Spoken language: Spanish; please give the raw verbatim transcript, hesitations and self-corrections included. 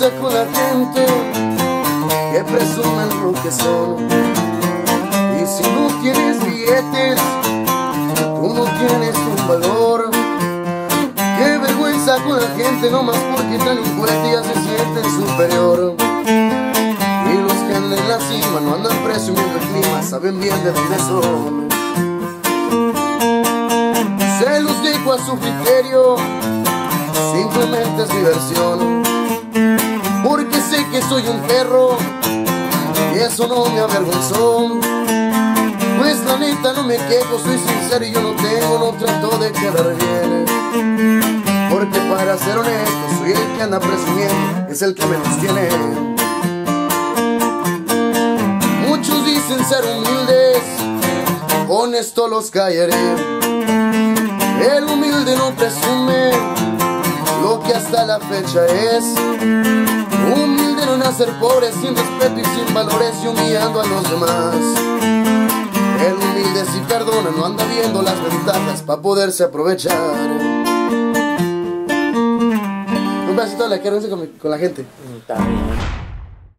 vergüenza con la gente que presumen lo que son. Y si no tienes billetes, tú no tienes un valor. Qué vergüenza con la gente, nomás porque traen un cohete ya se sienten superior. Y los que andan en la cima no andan presumiendo el clima, saben bien de dónde son. Se los dejo a su criterio, simplemente es diversión. Porque sé que soy un perro y eso no me avergonzó. Pues la neta no me quejo, soy sincero y yo no tengo, no trato de quedar bien. Porque para ser honesto, soy el que anda presumiendo, es el que menos tiene. Muchos dicen ser humildes, con esto los callaré. El humilde no presume lo que hasta la fecha es. Humilde no nacer pobre, sin respeto y sin valores y humillando a los demás. El humilde si perdona, no anda viendo las ventajas para poderse aprovechar. Un pedacito de la querencia con, con la gente. Está bien.